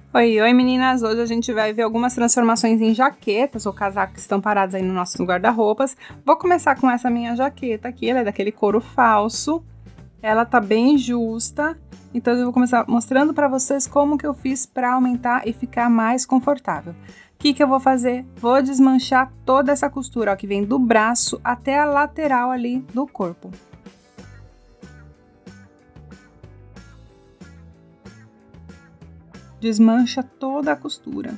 Oi, oi meninas! Hoje a gente vai ver algumas transformações em jaquetas ou casacos que estão parados aí no nosso guarda-roupas. Vou começar com essa minha jaqueta aqui, ela é daquele couro falso. Ela tá bem justa, então eu vou começar mostrando para vocês como que eu fiz para aumentar e ficar mais confortável. O que eu vou fazer? Vou desmanchar toda essa costura, ó, que vem do braço até a lateral ali do corpo. Desmancha toda a costura.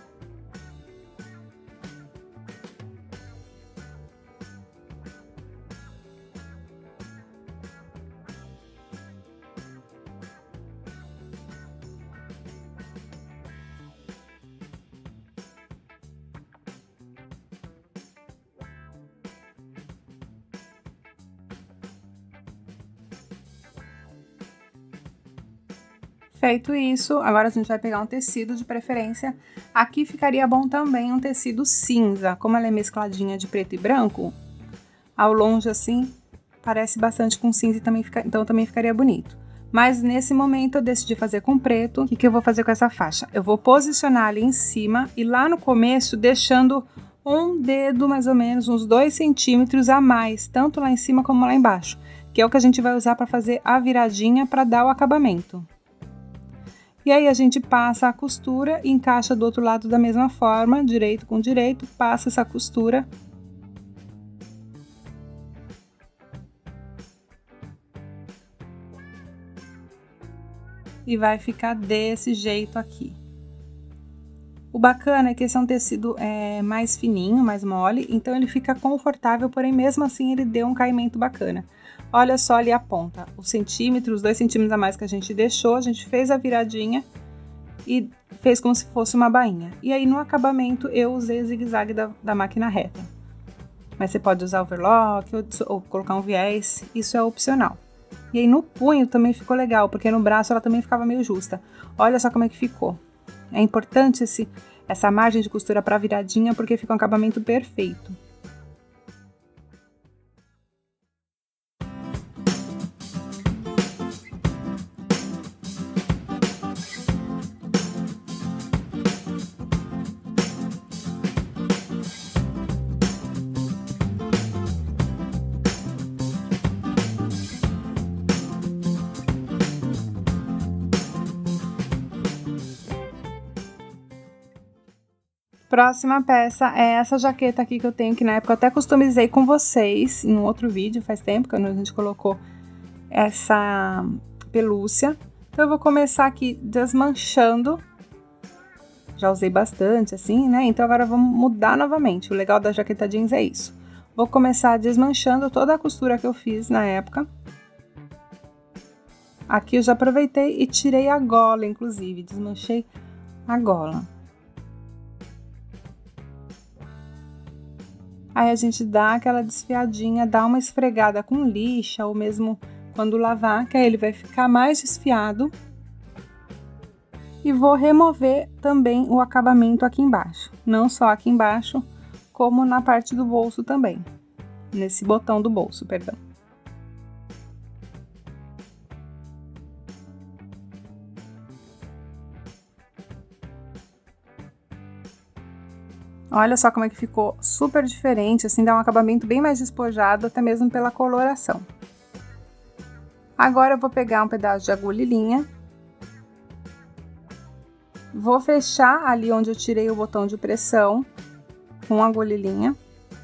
Feito isso, agora a gente vai pegar um tecido de preferência. Aqui ficaria bom também um tecido cinza, como ela é mescladinha de preto e branco, ao longe assim, parece bastante com cinza e também então também ficaria bonito. Mas nesse momento eu decidi fazer com preto. O que eu vou fazer com essa faixa? Eu vou posicionar ali em cima e lá no começo deixando um dedo mais ou menos, uns 2 centímetros a mais, tanto lá em cima como lá embaixo, que é o que a gente vai usar para fazer a viradinha para dar o acabamento. E aí a gente passa a costura e encaixa do outro lado da mesma forma, direito com direito, passa essa costura. E vai ficar desse jeito aqui. O bacana é que esse é um tecido mais fininho, mais mole, então ele fica confortável, porém mesmo assim ele deu um caimento bacana. Olha só ali a ponta, os centímetros, 2 centímetros a mais que a gente deixou, a gente fez a viradinha e fez como se fosse uma bainha. E aí no acabamento eu usei o zigue-zague da máquina reta. Mas você pode usar overlock ou colocar um viés, isso é opcional. E aí no punho também ficou legal, porque no braço ela também ficava meio justa. Olha só como é que ficou. É importante essa margem de costura para viradinha, porque fica um acabamento perfeito. Próxima peça é essa jaqueta aqui que eu tenho, que na época eu até customizei com vocês em um outro vídeo, faz tempo que a gente colocou essa pelúcia. Então eu vou começar aqui desmanchando. Já usei bastante assim, né? Então agora vamos mudar novamente. O legal da jaqueta jeans é isso. Vou começar desmanchando toda a costura que eu fiz na época. Aqui eu já aproveitei e tirei a gola, inclusive, desmanchei a gola. Aí a gente dá aquela desfiadinha, dá uma esfregada com lixa ou mesmo quando lavar, que aí ele vai ficar mais desfiado. E vou remover também o acabamento aqui embaixo, não só aqui embaixo, como na parte do bolso também, nesse botão do bolso, perdão. Olha só como é que ficou super diferente, assim dá um acabamento bem mais despojado, até mesmo pela coloração. Agora eu vou pegar um pedaço de agulha e linha. Vou fechar ali onde eu tirei o botão de pressão com agulha e linha.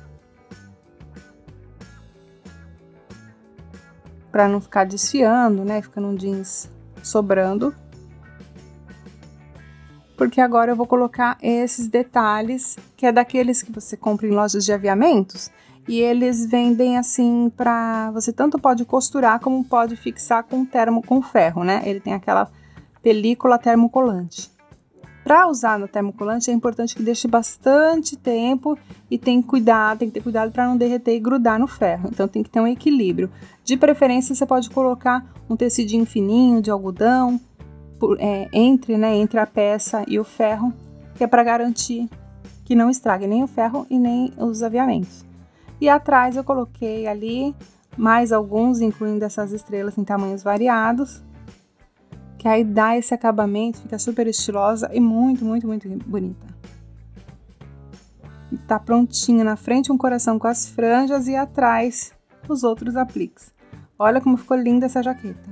Para não ficar desfiando, né, ficando um jeans sobrando. Porque agora eu vou colocar esses detalhes, que é daqueles que você compra em lojas de aviamentos, e eles vendem assim para você tanto pode costurar como pode fixar com ferro, né? Ele tem aquela película termocolante. Para usar no termocolante é importante que deixe bastante tempo e tem que ter cuidado para não derreter e grudar no ferro. Então tem que ter um equilíbrio. De preferência você pode colocar um tecidinho fininho de algodão entre a peça e o ferro, que é para garantir que não estrague nem o ferro e nem os aviamentos. E atrás eu coloquei ali mais alguns, incluindo essas estrelas em tamanhos variados. que aí dá esse acabamento, fica super estilosa e muito, muito, muito bonita. E tá prontinho, na frente um coração com as franjas e atrás os outros apliques. Olha como ficou linda essa jaqueta.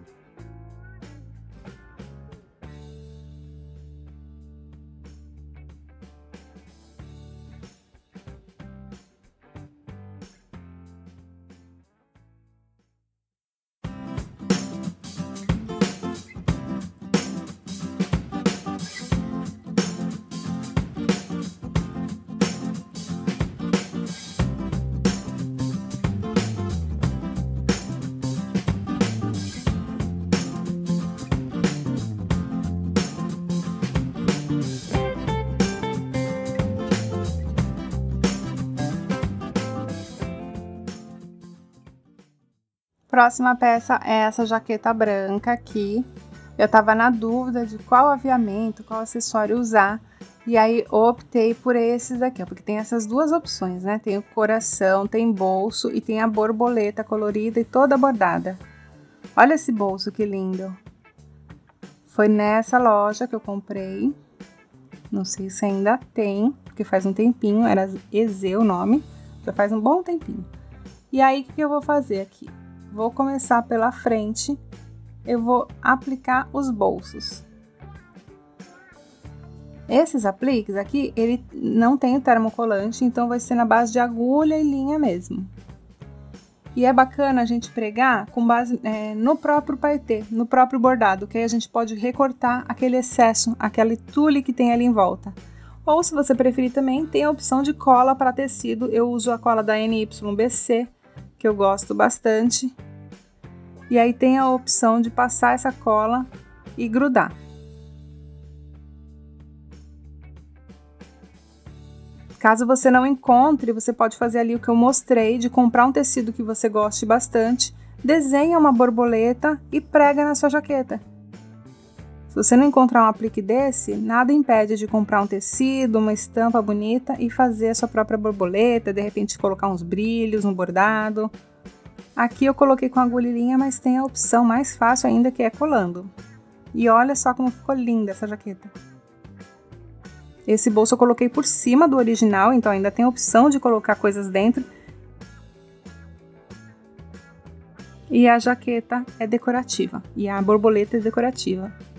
Próxima peça é essa jaqueta branca aqui. Eu tava na dúvida de qual aviamento, qual acessório usar. E aí optei por esses aqui, ó, porque tem essas duas opções, né? Tem o coração, tem bolso e tem a borboleta colorida e toda bordada. Olha esse bolso que lindo. Foi nessa loja que eu comprei. Não sei se ainda tem, porque faz um tempinho, era EZ o nome. Já faz um bom tempinho. E aí, o que eu vou fazer aqui? Vou começar pela frente, eu vou aplicar os bolsos. Esses apliques aqui, ele não tem o termocolante, então vai ser na base de agulha e linha mesmo. E é bacana a gente pregar com base no próprio paetê, no próprio bordado, que aí a gente pode recortar aquele excesso, aquele tule que tem ali em volta. Ou se você preferir também, tem a opção de cola para tecido, eu uso a cola da NYBC, que eu gosto bastante. E aí tem a opção de passar essa cola e grudar. Caso você não encontre, você pode fazer ali o que eu mostrei, de comprar um tecido que você goste bastante, desenha uma borboleta e prega na sua jaqueta. Se você não encontrar um aplique desse, nada impede de comprar um tecido, uma estampa bonita e fazer a sua própria borboleta, de repente colocar uns brilhos, um bordado. Aqui eu coloquei com agulha e linha, mas tem a opção mais fácil ainda, que é colando. E olha só como ficou linda essa jaqueta. Esse bolso eu coloquei por cima do original, então ainda tem a opção de colocar coisas dentro. E a jaqueta é decorativa, e a borboleta é decorativa.